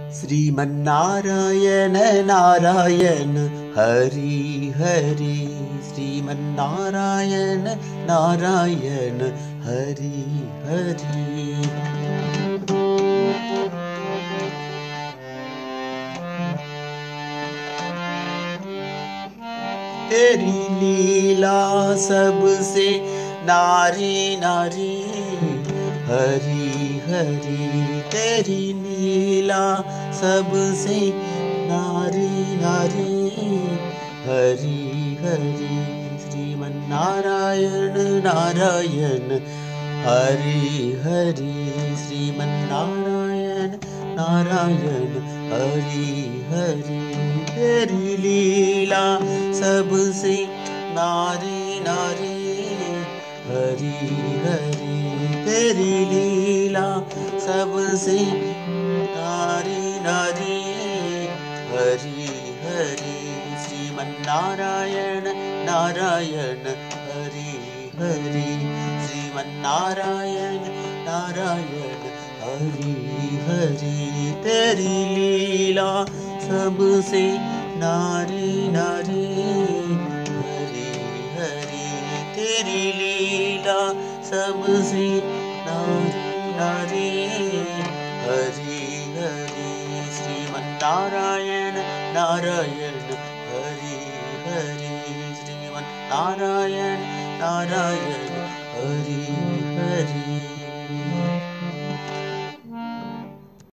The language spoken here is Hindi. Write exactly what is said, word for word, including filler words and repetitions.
श्रीमन्नारायण नारायण हरि हरि। श्रीमन्नारायण नारायण हरि हरि। तेरी लीला सबसे नारी नारी हरि हरि। तेरी लीला सबसे नारी नारी हरि हरि। श्रीमन्नारायण नारायण हरि हरि। श्रीमन्नारायण नारायण हरि हरि। तेरी लीला सबसे नारी नारी हरि हरि। तेरी लीला सबसे नारी नारी हरि हरि। श्रीमन्नारायण नारायण हरि हरि। श्रीमन्नारायण नारायण हरि हरि। तेरी लीला सबसे नारी नारी हरि हरि। तेरी लीला सबसे नारी नारी हरि हरि। श्रीमन्नारायण नारायण हरि हरि। श्रीमन्नारायण नारायण हरि हरि।